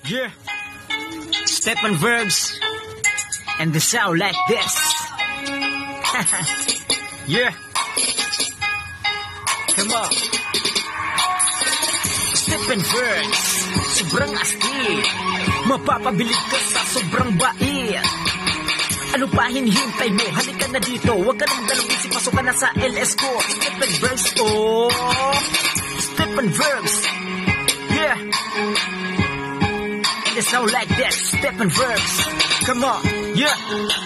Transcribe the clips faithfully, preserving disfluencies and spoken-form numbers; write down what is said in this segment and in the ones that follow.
Yeah, Stephen Verbs, and the sound like this. Yeah, come on. Stephen Verbs, sobrang astig, mapapabilig ka sa sobrang bait. Ano pa hinihintay mo? Halika na dito, huwag ka nang dalawin, si pasok ka na sa L S ko. Stephen Verbs, oh, Stephen Verbs, yeah. And it sound like that, Stephen Verbs, come on, yeah.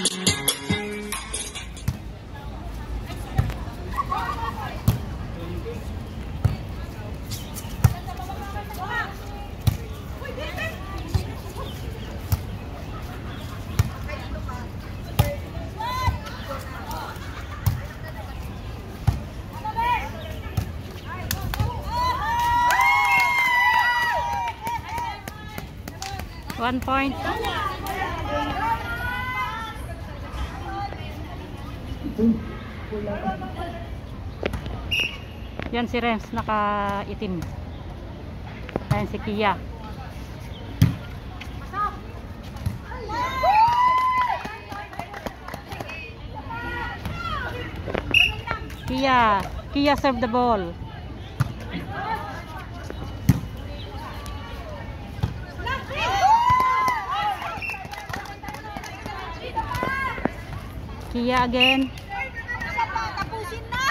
One point. Yan si Renz, naka-itim. Ayan si Kia. Kia, Kia serve the ball. Kia again. Tapusin na.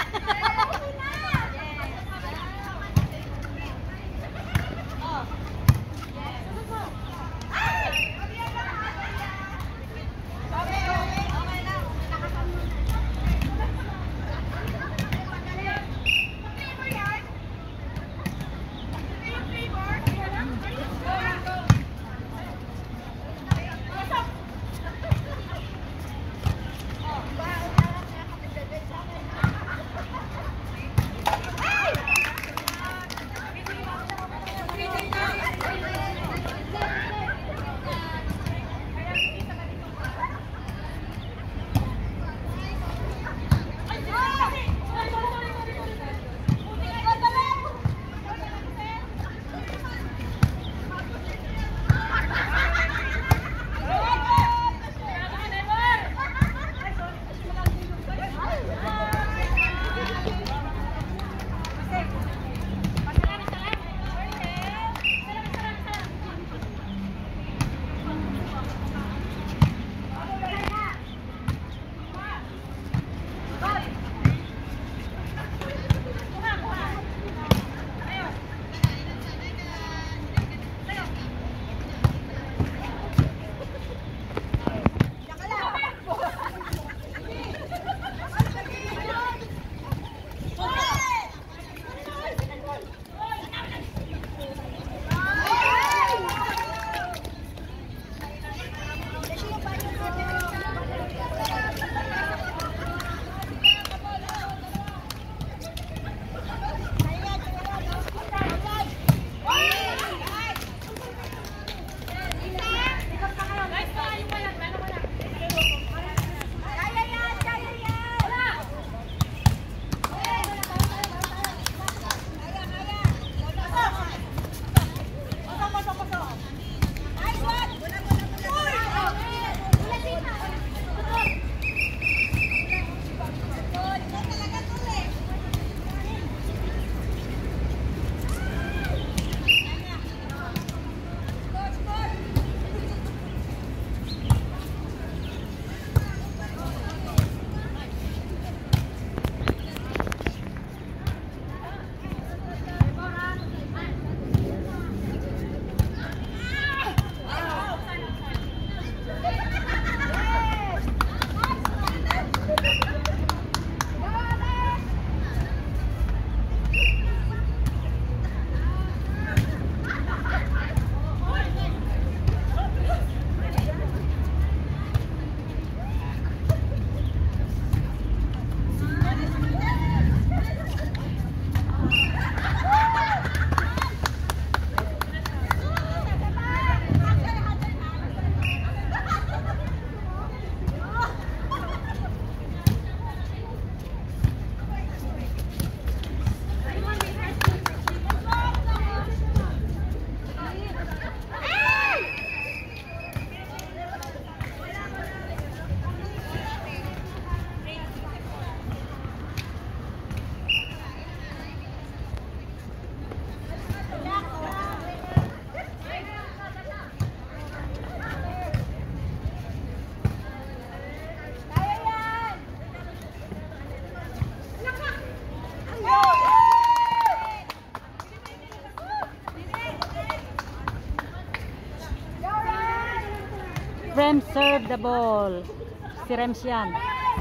Rems serve the ball. Si Rems yan.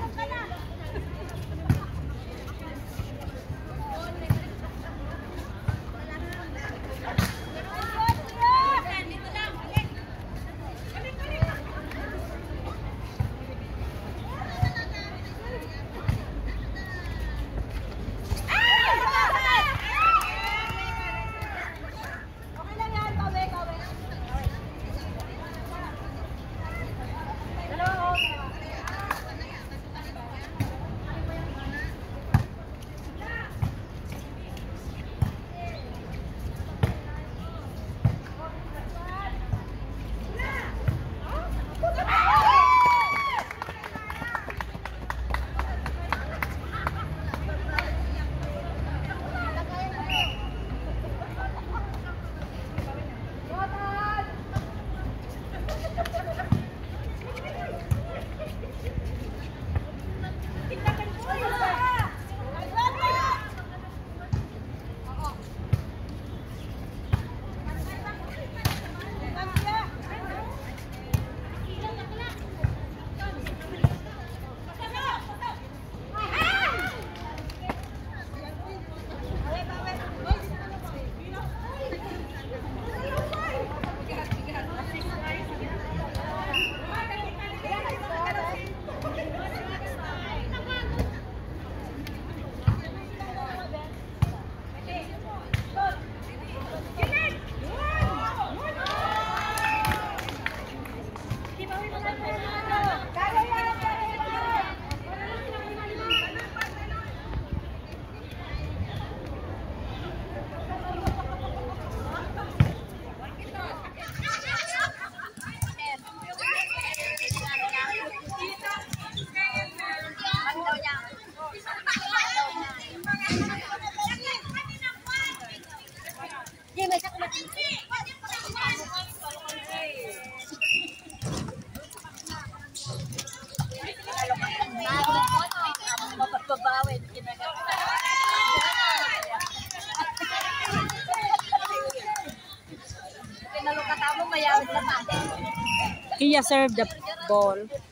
Kia serve the ball.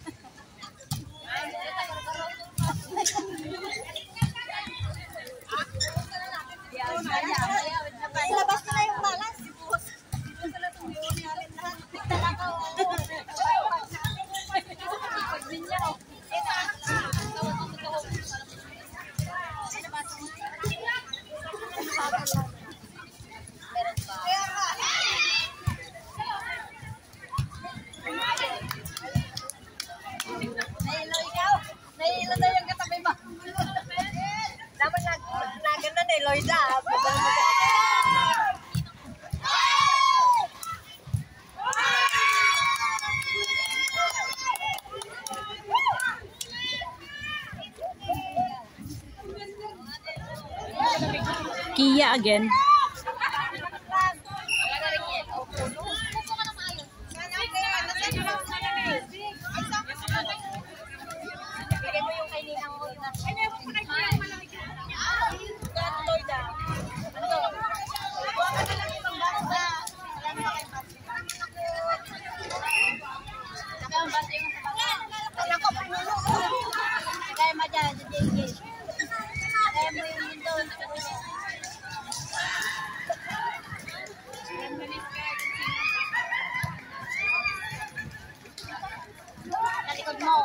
Ilabas na yung balas. Nahilo ikaw. Nahilo na yung katabi mo. Dapat nagana na Loida. Kia again. Talikod mo.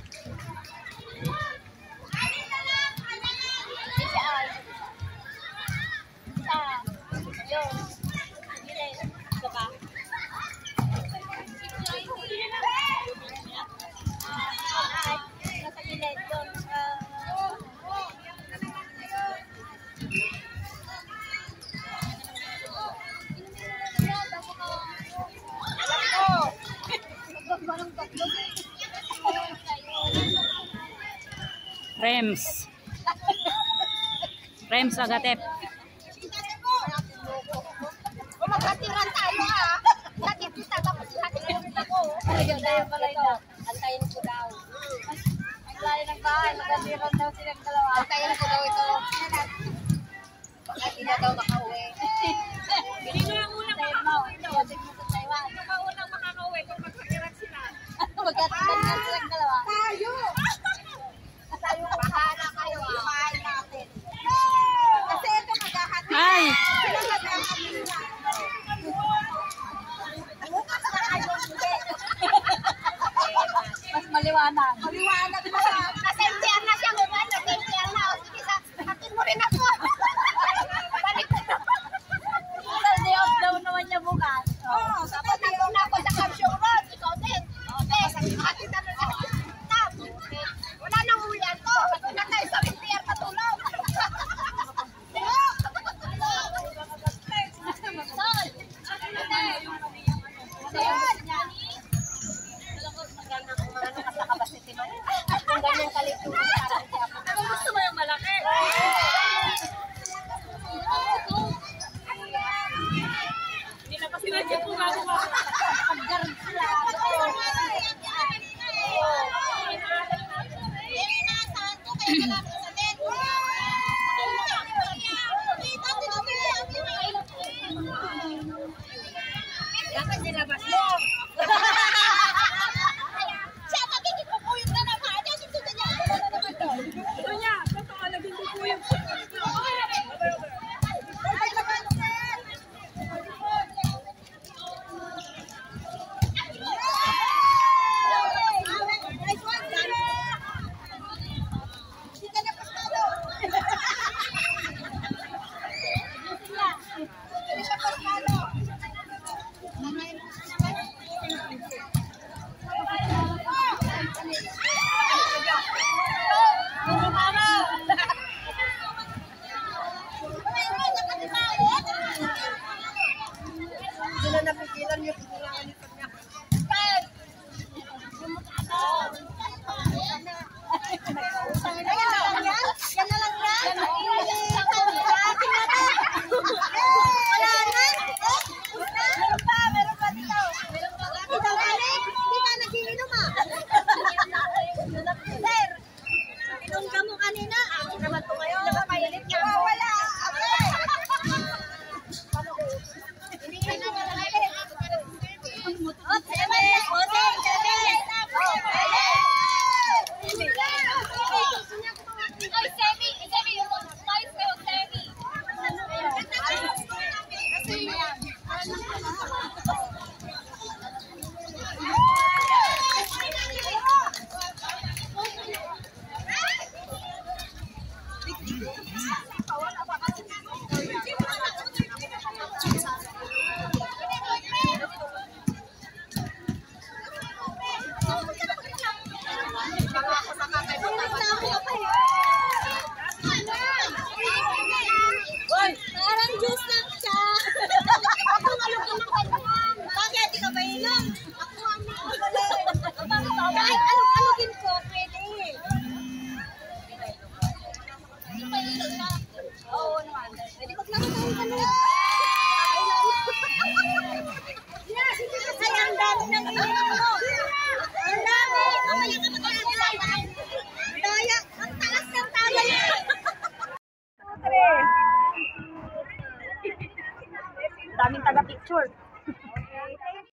Rems. Rems Agatep. Magkatiran tayo ah. Hatid kita tapos hatid ako. Ayun tayo pala ito. Antayin ko daw. Ang layo ng bahay. Magkatiran daw silang dalawa. Antayin ko daw ito. Baka hindi na daw makauwi. Sino ang unang makakauwi? Antayin mo sa Taiwan. Sino ang unang makakauwi kung magkatiran sila? Paliwanag. Paliwanag mo. Nasa M T R na siya. Nasa M T R na. O sige, atin mo rin ako. Balik na. Day off daw naman niya bukas. Oo. Dapat nandun na ako sa Capsule Road. Ikaw din. Okay. Atin na rin ako. Wala nang ulan to. Doon na tayo sa M T R patulog. Gusto mo yung malaki? Hindi na kasi nag-check po nga ako. Dapat nilabas mo. Siya, magkikipupuyog na naman. Siya, susunod niya. Ito niya, totoo, naging buko yung Hindi na napigilan yung kailangan nito niya. Yan na lang yan. Meron pa, meron pa dito. Ikaw balik, hindi ka nagiinom ah. Sir, inom ka mo kanina. Akin naman to ngayon. Napapayalit ka. Wala. Hindi ka na nalalagay. Oh, seme, oh, seme, Oy, Semi, Semi, yung toys ko yung Semi. Parang juice lang siya. Ako malog ka ng kanyang. Bakit? Ikaw ba inom? Ako ang mga kahit alog-alogin ko, pwede. Oo naman. Pwede maglaro tayo ka nun. Ay, ang dami ng inom mo. Ang dami. Mamaya ka mag-alala. Daya. Ang taas ng tala. daming taga-picture.